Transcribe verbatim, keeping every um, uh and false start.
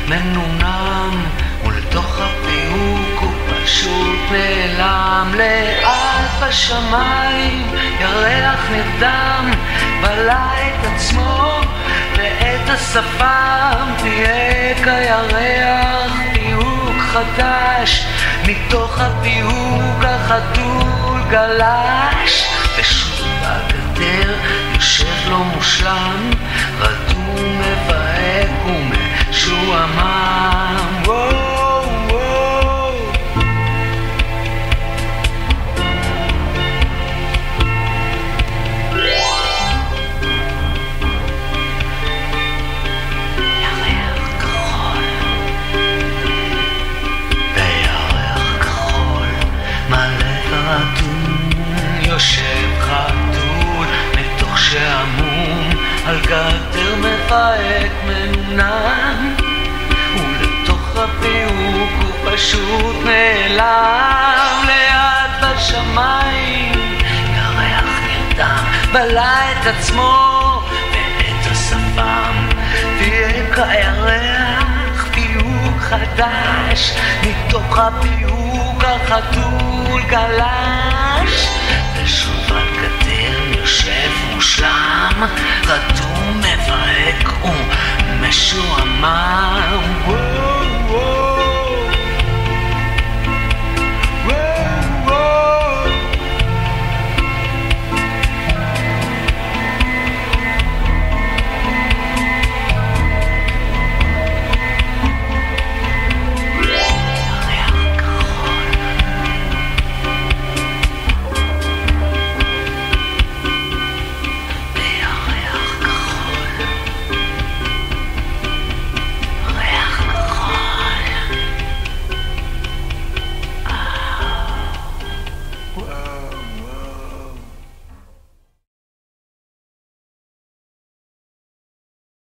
מנומנם, ולתוך הפיוק הוא פשוט נעלם. לאט בשמיים ירח נרדם, בלע את עצמו ואת השפם. תהיה כירח פיוק חדש, מתוך הפיוק החתול גלש. ושוב בגדר יושב לו מושלם, רדום מבהק ומשועמם. וואו וואו ירח כחול וירח כחול מלא ורדום, יושב חתול מתוך שעמום, על גדר מבהק מנומנם, ולתוך הפיוק הוא פשוט נעלם. לאט בשמיים ירח נרדם, בלע את עצמו ואת השפם. תהיה כירח פיוק חדש, מתוך הפיוק החתול גלש. ושוב על גדר יושב מושלם, רדום מבהק ומשועמם.